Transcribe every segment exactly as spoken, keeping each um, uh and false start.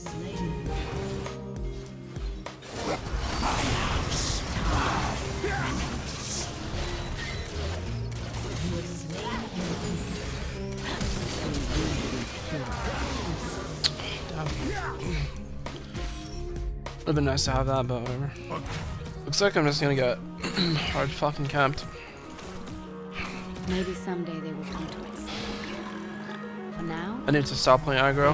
Would've been nice to have that, but whatever. Looks like I'm just gonna get hard fucking camped. Maybe someday they will come to it. For now, I need to stop playing aggro.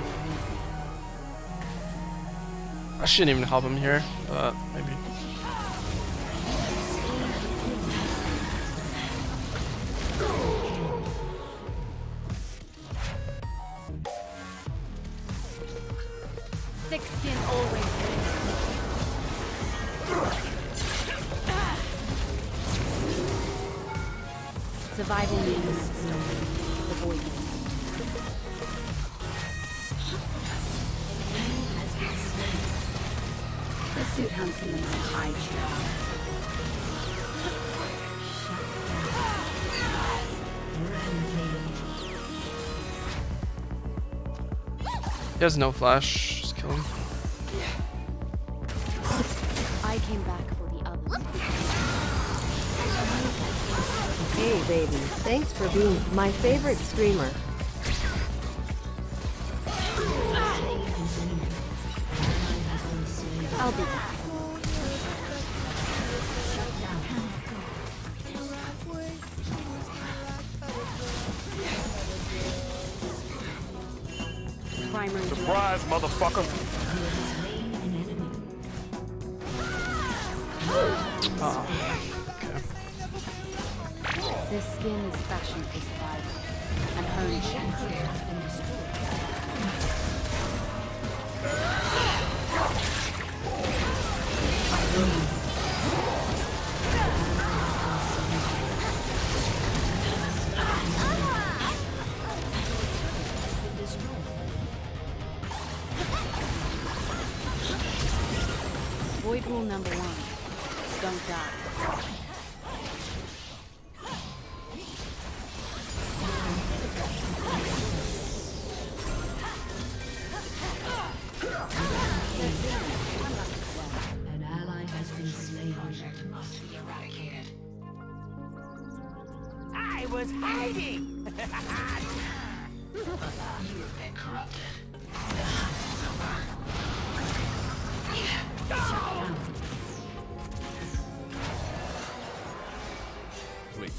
I shouldn't even help him here, but maybe. thick skin always wins. Survival means the void. The suit hunts in the night. I He has no flash, just kill him. I came back for the others. Hey baby, thanks for being my favorite streamer. I'll be back. Primary Surprise, motherfucker! Oh, okay. This skin is fashioned for survival, and her enchantment has been Void rule number one, don't die. An ally has been slain. Must be eradicated. I was hiding! You've been corrupted. The hunt is over. Please.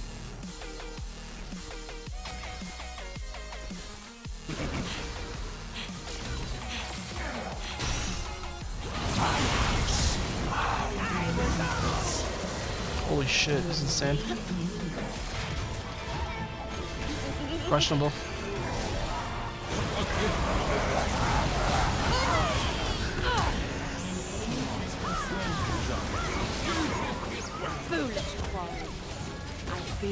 Holy shit, this is insane. Questionable. Foolish quarry. I see you.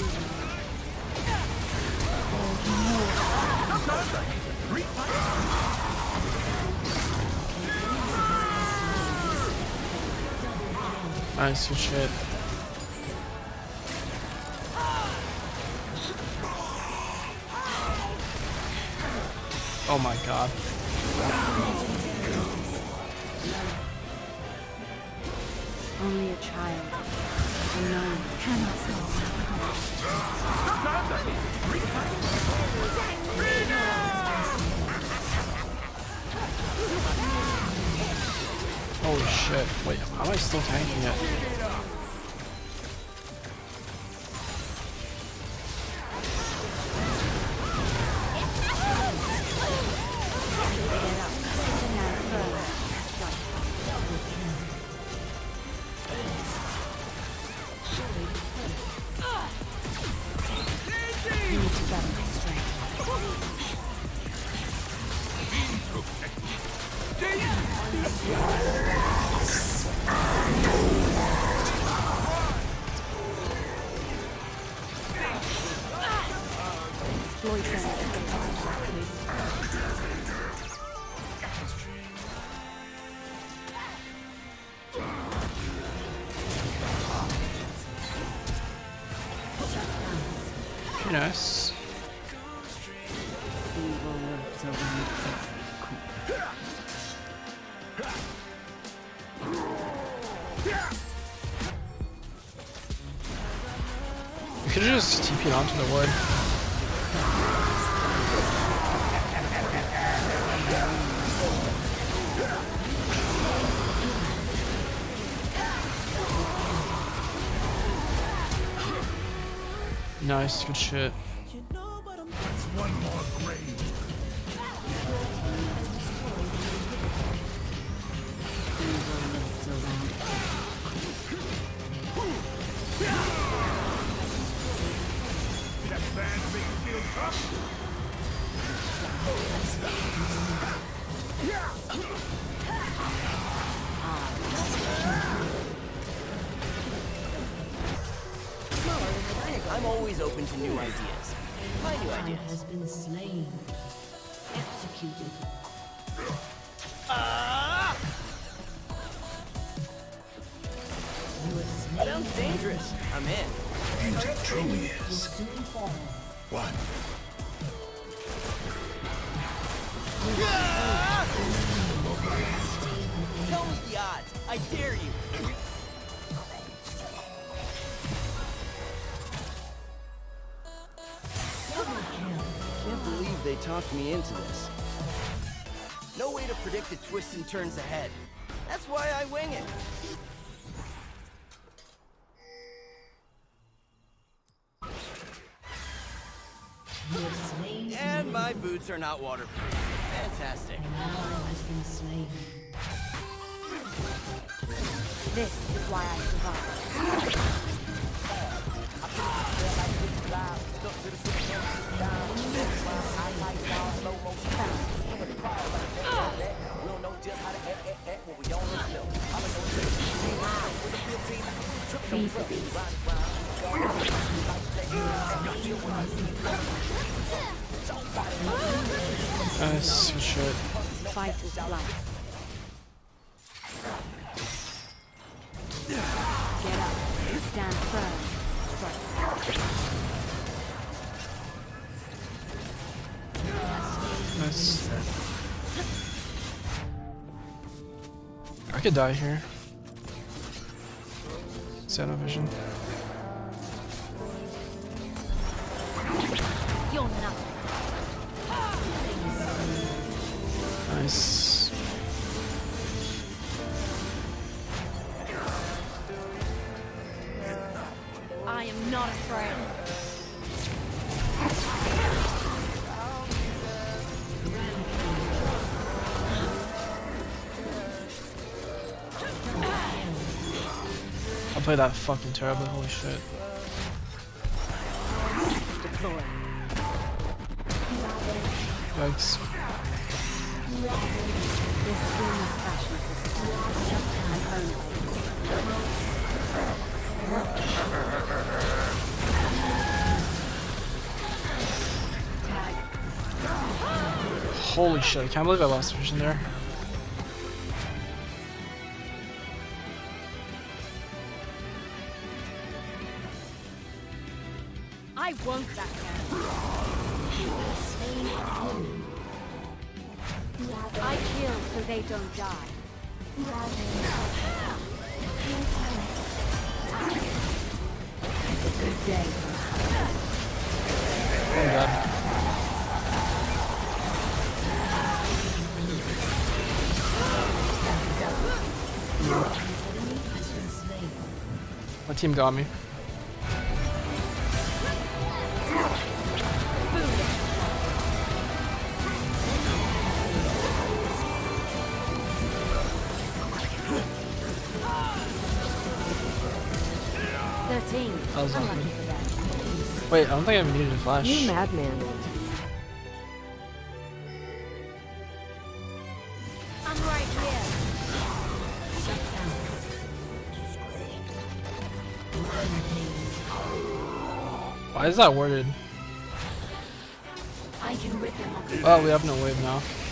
Nice, good shit. Oh my god. Only a child, unknown, cannot solve. Holy shit. Wait, how am I still tanking it? Pretty nice. We could just T P'd onto the wood. Nice, good shit. One more grave. That band make you feel tough? I'm always open to new ideas. My new Ally ideas. has been slain. Executed. Ah! You were slain. Sounds dangerous. I'm in. And it truly Will is. soon fall. What? Tell me the odds. I dare you. Can't believe they talked me into this. No way to predict the twists and turns ahead. That's why I wing it. You have slain. And my boots are not waterproof. Fantastic. An ally has been slain. This is why I survived. Feed the beast. Nice, good shit. Fight is life. Get up. Stand firm. Strike. Nice. I could die here. Shadow vision. You're nothing. Nice. I am not afraid. I'll play that fucking terribly, holy shit. Deploy. Yikes. This skin is fashioned for survival and only. Holy shit, I can't believe I lost vision there. I won't back down. I kill so they don't die. It's a good day. Oh my god. My team got me. Thirteen. That was Unlucky awkward. for them. Wait, I don't think I even needed a flash. You madman. I'm right here. Why is that worded? I can rip them off. Well, we have no wave now.